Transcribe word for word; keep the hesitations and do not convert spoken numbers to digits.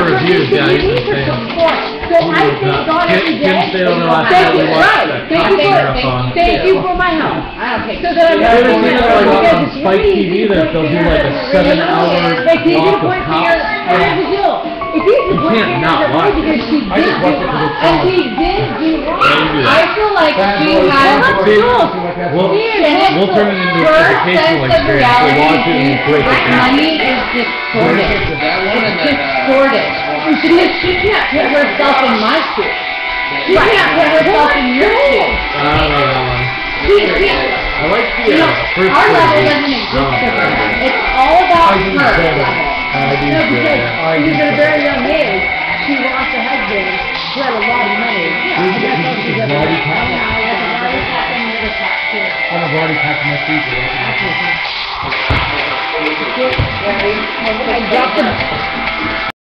reviews, you guys. need her support. So I thank God every day. Kim Sale, the last Thank time we you, watched right. that Thank you for, marathon. thank you for my help. I don't take So that I'm They not would do that like because on it's Spike really T V easy to that they'll do point like a fingers seven at hour everybody. It's easy to block of point cops. fingers, and here's the deal. It's easy to You point can't fingers not at watch her because she it. did do wrong. And she did do wrong. Yeah, you do that. I feel like she Well, has let's See, go. We'll, we'll turn it into an her educational sense of experience. We'll reality. watch it and break it down. Money is distorted. It's distorted. Because she can't put herself in my shoes. She can't put herself in your shoes. I don't know that one. She can't. I like the You know, uh, first our one. level doesn't exist No, for her. I do. It's all about her I level. do. No, because Yeah. she's at a very young age. She lost her husband who had a lot of money. Yeah, and that's all she's ever done. Yeah, that's a body tap and another tap too. I've already packed my freezer. I dropped the